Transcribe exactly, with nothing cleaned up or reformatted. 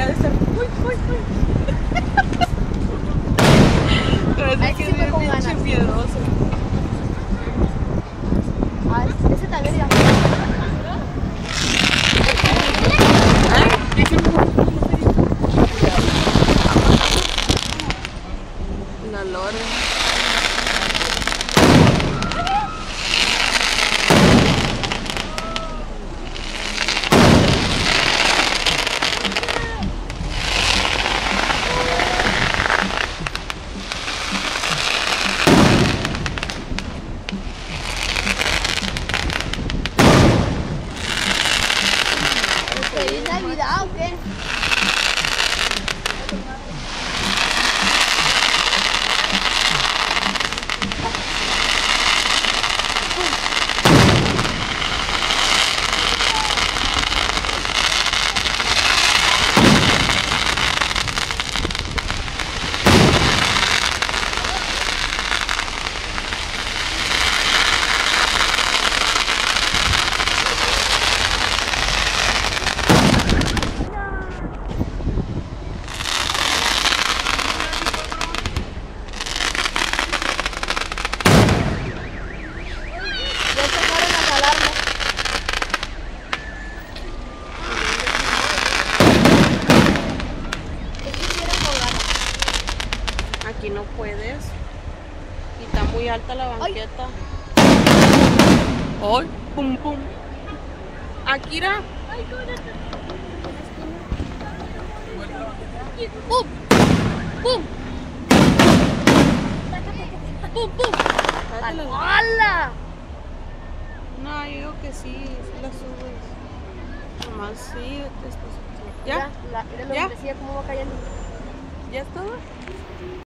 ha de estar. Uy, uy, uy. Ahí sí fue con ganas. Pinche miedoso. Ah, ese también ya. La lora. ¿Feliz Navidad o qué? Ya se fueron las alarmas. ¿Qué quisieron colgar? Aquí no puedes. Y está muy alta la banqueta. ¡Ay! ¡Pum, pum! Akira. ¡Pum! ¡Pum! ¡Pum, pum! ¡Hala! No, yo digo que sí, sí la subes. Nomás sí, te estás. Mira, ¿Ya? la, mira lo ¿Ya? que decía, cómo va cayendo. ¿Ya es todo?